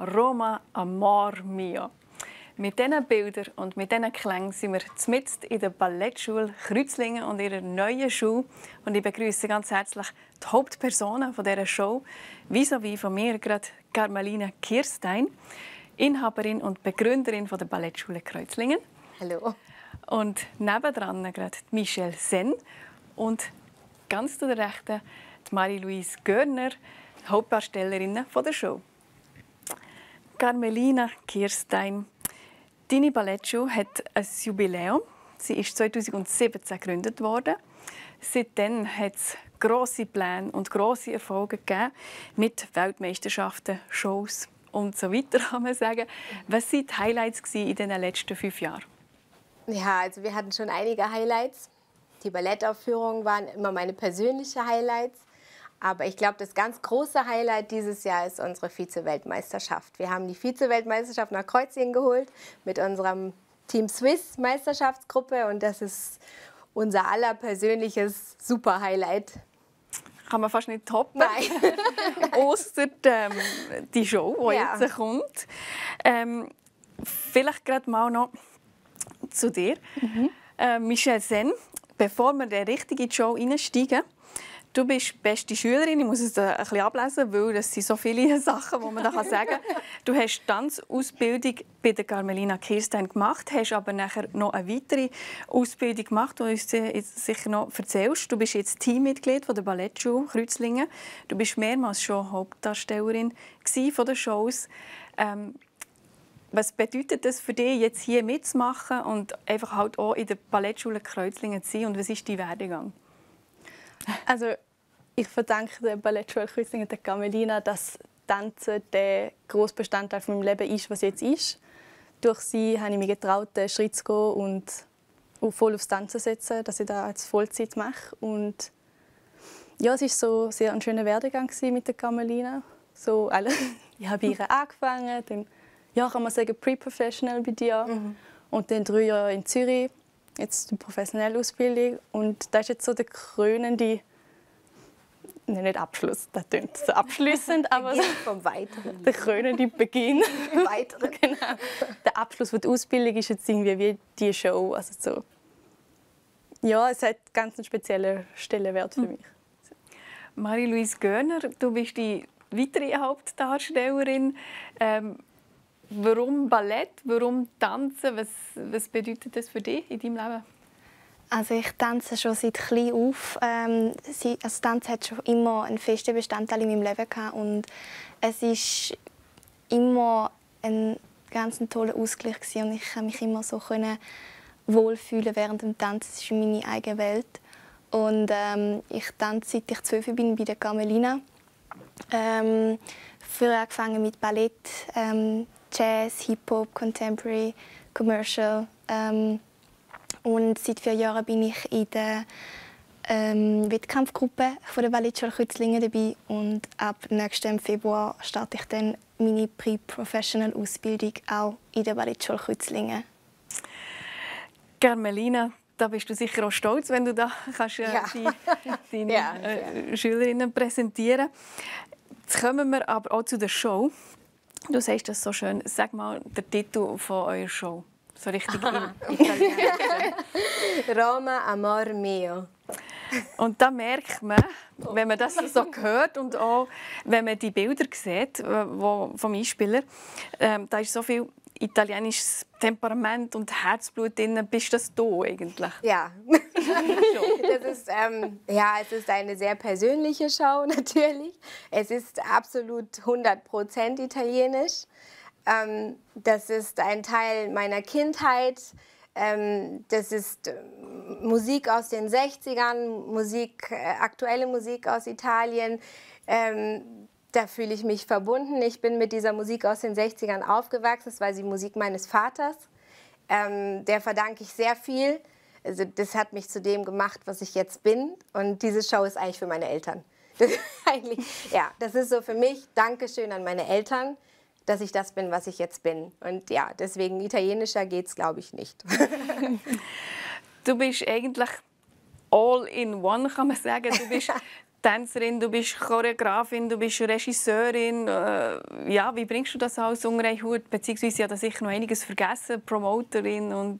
Roma, Amor Mio. Mit diesen Bildern und mit diesen Klängen sind wir mitten in der Ballettschule Kreuzlingen und ihrer neuen Schule. Und ich begrüße ganz herzlich die Hauptpersonen dieser Show, vis-à-vis von mir gerade Carmelina Kirstein, Inhaberin und Begründerin der Ballettschule Kreuzlingen. Hallo. Und nebendran gerade Michelle Senn und ganz zu der Rechten die Marie-Louise Görner, Hauptdarstellerin der Show. Carmelina Kirstein, deine Ballettschule hat ein Jubiläum. Sie ist 2017 gegründet worden. Seitdem hat es grosse Pläne und grosse Erfolge gegeben mit Weltmeisterschaften, Shows und so weiter, kann man sagen. Was waren die Highlights in den letzten 5 Jahren? Ja, also wir hatten schon einige Highlights. Die Ballettaufführungen waren immer meine persönlichen Highlights. Aber ich glaube, das ganz große Highlight dieses Jahr ist unsere Vize-Weltmeisterschaft. Wir haben die Vize-Weltmeisterschaft nach Kreuzlingen geholt mit unserem Team Swiss Meisterschaftsgruppe. Und das ist unser aller persönliches Super-Highlight. Kann man fast nicht toppen. Nein. Ausser die Show, die jetzt kommt. Vielleicht gerade mal noch zu dir. Michelle Senn, bevor wir in die richtige Show einsteigen. Du bist beste Schülerin, ich muss es ein bisschen ablesen, weil es sind so viele Sachen, die man da sagen kann. Du hast Tanzausbildung bei der Carmelina Kirstein gemacht, hast aber nachher noch eine weitere Ausbildung gemacht, die du uns jetzt sicher noch erzählst. Du bist jetzt Teammitglied der Ballettschule Kreuzlingen. Du bist mehrmals schon Hauptdarstellerin von den Shows. Was bedeutet das für dich, jetzt hier mitzumachen und einfach halt auch in der Ballettschule Kreuzlingen zu sein? Und was ist dein Werdegang? Also, ich verdanke der Ballettschule Kreuzlingen der Carmelina, dass Tanzen der grosse Bestandteil von meinem Leben ist, was jetzt ist. Durch sie habe ich mich getraut, den Schritt zu gehen und voll aufs Tanzen zu setzen, dass ich das als Vollzeit mache. Und ja, es war so sehr ein schöner Werdegang mit der Carmelina. So, ich habe bei ihr angefangen, dann, ja, kann man sagen, pre-professional bei dir. Und dann 3 Jahre in Zürich. Jetzt die professionelle Ausbildung und das ist jetzt so der krönende, nicht Abschluss, das klingt so abschließend, aber so vom Weiteren. der krönende Beginn. Weiteren. Genau. Der Abschluss der Ausbildung ist jetzt irgendwie wie die Show, also so. Ja, es hat ganz einen speziellen Stellenwert für mich. Marie-Louise Görner, du bist die weitere Hauptdarstellerin. Warum Ballett? Warum Tanzen? Was bedeutet das für dich in deinem Leben? Also ich tanze schon seit klein auf. Tanzen hat schon immer einen festen Bestandteil in meinem Leben gehabt und es ist immer ein ganz toller Ausgleich gewesen. Und ich konnte mich immer so wohlfühlen während dem Tanzen. Es ist meine eigene Welt. Und ich tanze seit ich 12 bin bei der Carmelina. Früher angefangen mit Ballett. Jazz, Hip-Hop, Contemporary, Commercial. Und seit 4 Jahren bin ich in der Wettkampfgruppe von der Ballettschule Kreuzlingen dabei. Und ab nächstem Februar starte ich dann meine Pre-Professional-Ausbildung auch in der Ballettschule Kreuzlingen. Carmelina, da bist du sicher auch stolz, wenn du da kannst, deine Schülerinnen präsentieren kannst. Jetzt kommen wir aber auch zu der Show. Du sagst das so schön. Sag mal den Titel von eurer Show. So richtig in Italienisch. Roma, Amor Mio. Und da merkt man, wenn man das so hört und auch wenn man die Bilder sieht vom Einspieler, da ist so viel italienisches Temperament und Herzblut drin. Bist das du eigentlich? Ja. Es ist eine sehr persönliche Show natürlich. Es ist absolut 100% italienisch. Das ist ein Teil meiner Kindheit. Das ist Musik aus den 60ern, aktuelle Musik aus Italien. Da fühle ich mich verbunden. Ich bin mit dieser Musik aus den 60ern aufgewachsen. Das war die Musik meines Vaters. Der verdanke ich sehr viel. Also das hat mich zu dem gemacht, was ich jetzt bin. Und diese Show ist eigentlich für meine Eltern. Das ist so für mich. Dankeschön an meine Eltern, dass ich das bin, was ich jetzt bin. Und ja, deswegen italienischer geht es, glaube ich, nicht. Du bist eigentlich all in one, kann man sagen. Du bist Tänzerin, du bist Choreografin, du bist Regisseurin. Ja, wie bringst du das alles unter einen Hut? Beziehungsweise, ich habe da sicher noch einiges vergessen. Promoterin und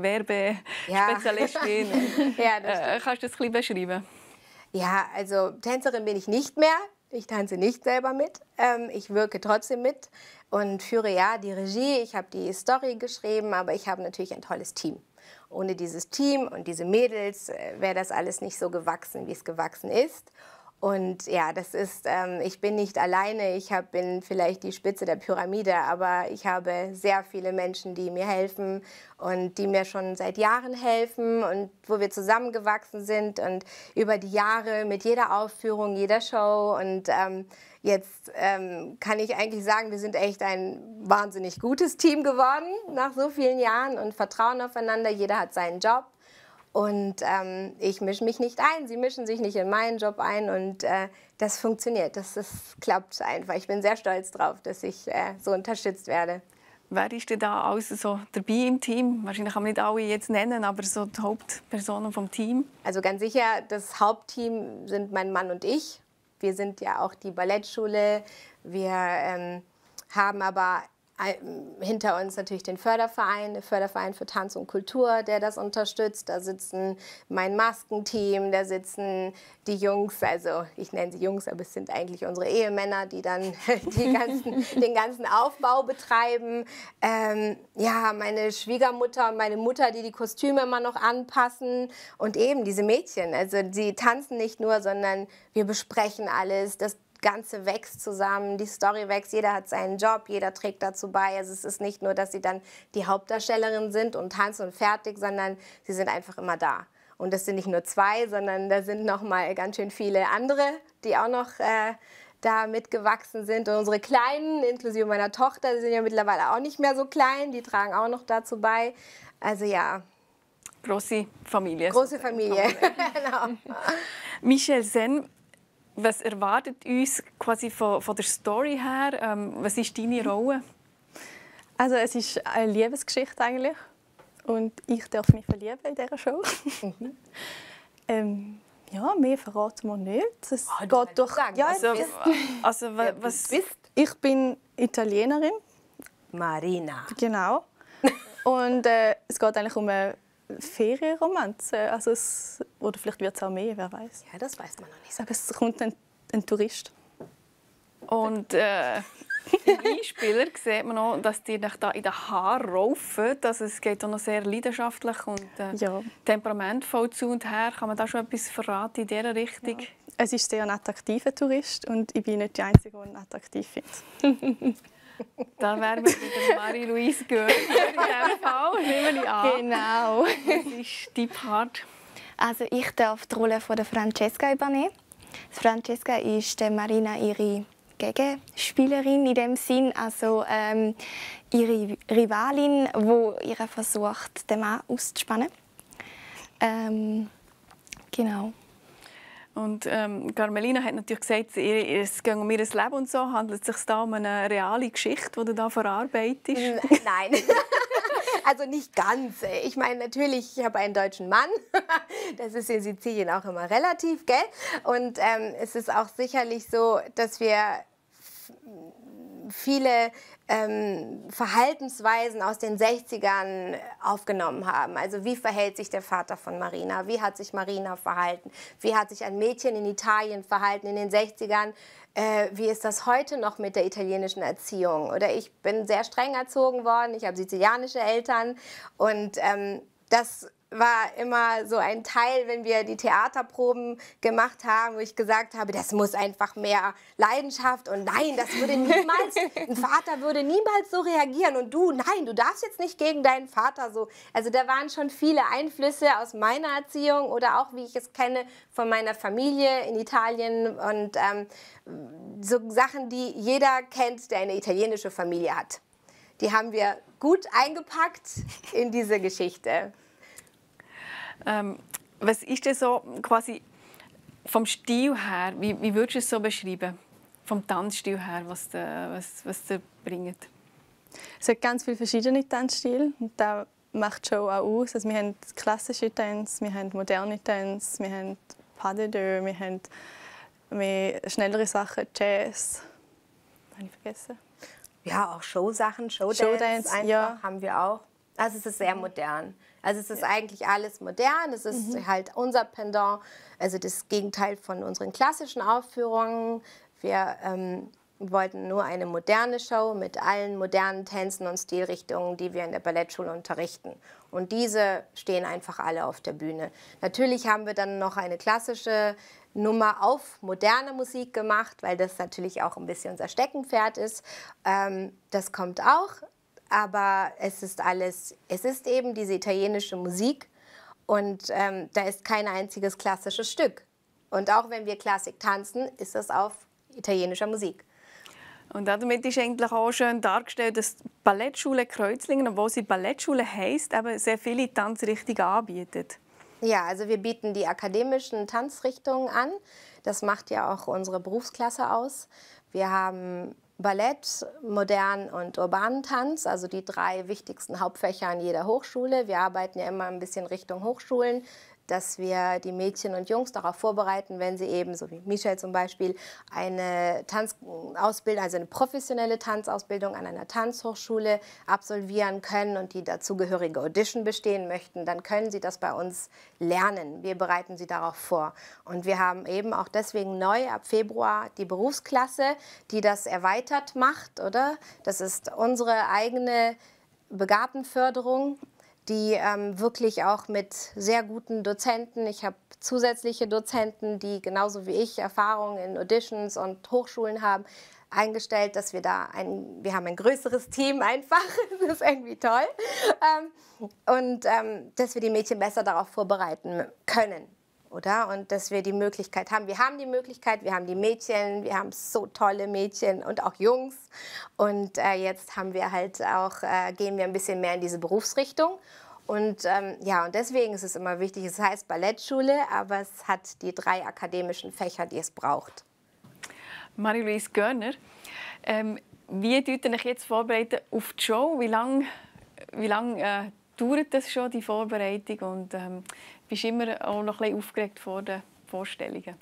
Werbespezialistin. Ja, kannst du das ein bisschen beschreiben? Ja, also Tänzerin bin ich nicht mehr. Ich tanze nicht selber mit. Ich wirke trotzdem mit und führe ja die Regie. Ich habe die Story geschrieben, aber ich habe natürlich ein tolles Team. Ohne dieses Team und diese Mädels wäre das alles nicht so gewachsen, wie es gewachsen ist. Und ja, das ist, ich bin nicht alleine, bin vielleicht die Spitze der Pyramide, aber ich habe sehr viele Menschen, die mir helfen und die mir schon seit Jahren helfen und wo wir zusammengewachsen sind und über die Jahre mit jeder Aufführung, jeder Show. Und jetzt kann ich eigentlich sagen, wir sind echt ein wahnsinnig gutes Team geworden nach so vielen Jahren und vertrauen aufeinander, jeder hat seinen Job. Und ich mische mich nicht ein, sie mischen sich nicht in meinen Job ein und das funktioniert, das klappt einfach. Ich bin sehr stolz darauf, dass ich so unterstützt werde. Wer ist denn da alles so dabei im Team? Wahrscheinlich kann man nicht alle jetzt nennen, aber so die Hauptpersonen vom Team. Also ganz sicher, das Hauptteam sind mein Mann und ich. Wir sind ja auch die Ballettschule. Wir haben aber hinter uns natürlich den Förderverein, der Förderverein für Tanz und Kultur, der das unterstützt. Da sitzen mein Maskenteam, da sitzen die Jungs, also ich nenne sie Jungs, aber es sind eigentlich unsere Ehemänner, die dann den ganzen Aufbau betreiben. Ja, meine Schwiegermutter und meine Mutter, die die Kostüme immer noch anpassen. Und eben diese Mädchen, also sie tanzen nicht nur, sondern wir besprechen alles. Das Ganze wächst zusammen, die Story wächst, jeder hat seinen Job, jeder trägt dazu bei. Also es ist nicht nur, dass sie dann die Hauptdarstellerin sind und tanzen und fertig, sondern sie sind einfach immer da. Und das sind nicht nur 2, sondern da sind noch mal ganz schön viele andere, die auch noch da mitgewachsen sind. Und unsere Kleinen, inklusive meiner Tochter, die sind ja mittlerweile auch nicht mehr so klein, die tragen auch noch dazu bei. Also ja. Große Familie. Große Familie, genau. Michelle Sen, was erwartet uns quasi von der Story her? Was ist deine Rolle? Also es ist eine Liebesgeschichte eigentlich und ich darf mich verlieben in dieser Show. Ja, mehr verraten wir nicht. Es geht durch. Ja, ich bin Italienerin. Marina. Genau. Und es geht eigentlich um eine Ferienromanze. Also oder vielleicht wird es auch mehr, wer weiß. Ja, das weiß man noch nicht. Aber es kommt ein Tourist. Und im Einspieler sieht man noch, dass die da in den Haaren raufen. Also es geht auch noch sehr leidenschaftlich und temperamentvoll zu und her. Kann man da schon etwas verraten in dieser Richtung? Ja. Es ist sehr ein attraktiver Tourist und ich bin nicht die Einzige, die ihn attraktiv findet. Da wären wir mit Marie-Louise Göhr in diesem Fall, nehme ich an. Genau. Was ist dein Part? Also ich darf die Rolle von der Francesca übernehmen. Francesca ist der Marina ihre Gegenspielerin in dem Sinn, also ihre Rivalin, die ihr versucht, den Mann auszuspannen. Genau. Und Carmelina hat natürlich gesagt, es geht um ihr Leben und so. Handelt es sich da um eine reale Geschichte, die du da verarbeitest? Nein, also nicht ganz. Ich meine, natürlich, ich habe einen deutschen Mann. Das ist in Sizilien auch immer relativ, gell? Und es ist auch sicherlich so, dass wir viele Verhaltensweisen aus den 60ern aufgenommen haben. Also wie verhält sich der Vater von Marina? Wie hat sich Marina verhalten? Wie hat sich ein Mädchen in Italien verhalten in den 60ern? Wie ist das heute noch mit der italienischen Erziehung? Oder ich bin sehr streng erzogen worden, ich habe sizilianische Eltern und das war immer so ein Teil, wenn wir die Theaterproben gemacht haben, wo ich gesagt habe, das muss einfach mehr Leidenschaft und nein, das würde niemals, ein Vater würde niemals so reagieren und du, nein, du darfst jetzt nicht gegen deinen Vater so. Also da waren schon viele Einflüsse aus meiner Erziehung oder auch, wie ich es kenne, von meiner Familie in Italien und so Sachen, die jeder kennt, der eine italienische Familie hat. Die haben wir gut eingepackt in diese Geschichte. Was ist denn so quasi vom Stil her, wie würdest du es so beschreiben? Vom Tanzstil her, was der bringt? Es hat ganz viele verschiedene Tanzstile und da macht die Show auch aus. Also wir haben klassische Tänze, wir haben moderne Tänze, wir haben Pas de deux, wir haben mehr schnellere Sachen, Jazz. Habe ich vergessen? Ja, auch Showsachen, Showdance einfach haben wir auch. Also es ist sehr modern. Also es ist eigentlich alles modern. Es ist halt unser Pendant, also das Gegenteil von unseren klassischen Aufführungen. Wir wollten nur eine moderne Show mit allen modernen Tänzen und Stilrichtungen, die wir in der Ballettschule unterrichten. Und diese stehen einfach alle auf der Bühne. Natürlich haben wir dann noch eine klassische Nummer auf moderne Musik gemacht, weil das natürlich auch ein bisschen unser Steckenpferd ist. Das kommt auch, aber es ist eben diese italienische Musik und da ist kein einziges klassisches Stück. Und auch wenn wir Klassik tanzen, ist das auf italienischer Musik. Und damit ist eigentlich auch schön dargestellt, dass die Ballettschule Kreuzlingen, obwohl sie Ballettschule heisst, eben sehr viele Tanzrichtungen anbietet. Ja, also wir bieten die akademischen Tanzrichtungen an. Das macht ja auch unsere Berufsklasse aus. Wir haben Ballett, modern und urbanen Tanz, also die 3 wichtigsten Hauptfächer an jeder Hochschule. Wir arbeiten ja immer ein bisschen Richtung Hochschulen, dass wir die Mädchen und Jungs darauf vorbereiten, wenn sie eben, so wie Michelle zum Beispiel, eine Tanzausbildung, also eine professionelle Tanzausbildung an einer Tanzhochschule absolvieren können und die dazugehörige Audition bestehen möchten, dann können sie das bei uns lernen. Wir bereiten sie darauf vor. Und wir haben eben auch deswegen neu ab Februar die Berufsklasse, die das erweitert macht, oder? Das ist unsere eigene Begabtenförderung, die wirklich auch mit sehr guten Dozenten, ich habe zusätzliche Dozenten, die genauso wie ich Erfahrung in Auditions und Hochschulen haben, eingestellt, dass wir wir haben ein größeres Team einfach, das ist irgendwie toll, dass wir die Mädchen besser darauf vorbereiten können. Oder? Und dass wir die Möglichkeit haben. Wir haben die Möglichkeit, wir haben die Mädchen, wir haben so tolle Mädchen und auch Jungs. Und jetzt haben wir halt auch, gehen wir ein bisschen mehr in diese Berufsrichtung. Und und deswegen ist es immer wichtig, es heißt Ballettschule, aber es hat die 3 akademischen Fächer, die es braucht. Marie-Louise Görner, wie tut ihr euch jetzt vorbereiten auf die Show? Wie lang dauert das schon, die Vorbereitung? Und bist du immer auch noch ein bisschen aufgeregt vor den Vorstellungen?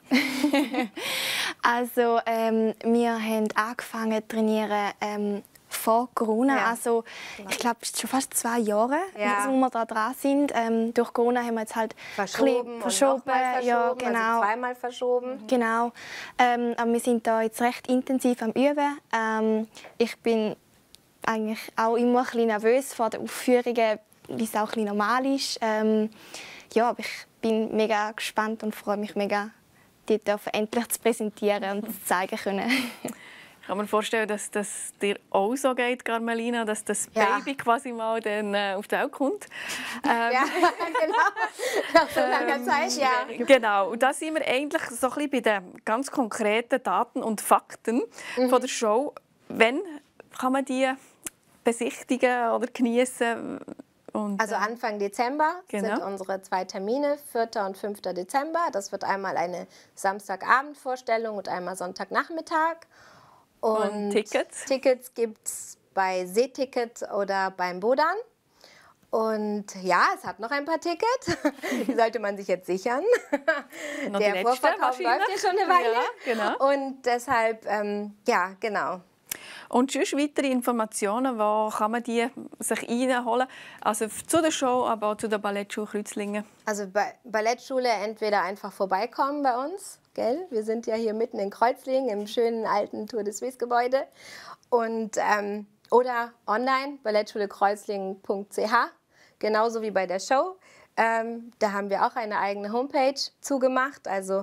Also wir haben angefangen zu trainieren vor Corona. Ja. Also ich glaube, es ist schon fast 2 Jahre, wo wir da dran sind. Durch Corona haben wir jetzt halt verschoben. Ja, genau. Also 2-mal verschoben. Genau. Aber wir sind da jetzt recht intensiv am Üben. Ich bin eigentlich auch immer ein bisschen nervös vor den Aufführungen, wie es auch ein bisschen normal ist. Aber ich bin mega gespannt und freue mich mega, die endlich zu präsentieren und zu zeigen können. Ich kann mir vorstellen, dass das dir auch so geht, Carmelina, dass das Baby quasi mal dann auf die Welt kommt. Ja, genau. Nach so langer Zeit, ja. Genau. Und da sind wir eigentlich so ein bisschen bei den ganz konkreten Daten und Fakten von der Show. Wann kann man die besichtigen oder genießen? Also Anfang Dezember sind unsere 2 Termine, 4. und 5. Dezember. Das wird einmal eine Samstagabendvorstellung und einmal Sonntagnachmittag. Und Tickets? Tickets gibt es bei Seeticket oder beim Bodan. Und ja, es hat noch ein paar Tickets. Die sollte man sich jetzt sichern. Der Vorverkauf läuft ja schon eine Weile. Ja, genau. Und deshalb, genau. Und sonst weitere Informationen, wo kann man die sich einholen? Also zu der Show, aber auch zu der Ballettschule Kreuzlingen. Also Ballettschule entweder einfach vorbeikommen bei uns, gell? Wir sind ja hier mitten in Kreuzlingen im schönen alten Tour de Suisse Gebäude. Und, oder online, ballettschulekreuzlingen.ch, genauso wie bei der Show. Da haben wir auch eine eigene Homepage zugemacht, also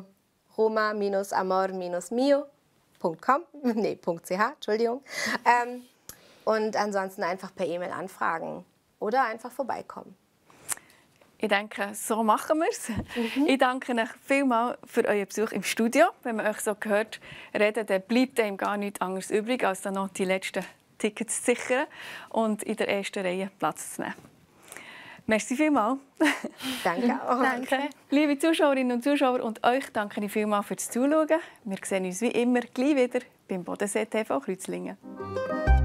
roma-amor-mio.ch, Entschuldigung. Und ansonsten einfach per E-Mail anfragen oder einfach vorbeikommen. Ich denke, so machen wir es. Ich danke euch vielmals für euren Besuch im Studio. Wenn man euch so gehört reden, dann bleibt einem gar nichts anderes übrig, als dann noch die letzten Tickets zu sichern und in der ersten Reihe Platz zu nehmen. Merci vielmals. Danke auch. Danke. Liebe Zuschauerinnen und Zuschauer, und euch danke ich vielmals fürs Zuschauen. Wir sehen uns wie immer gleich wieder beim Bodensee TV Kreuzlingen.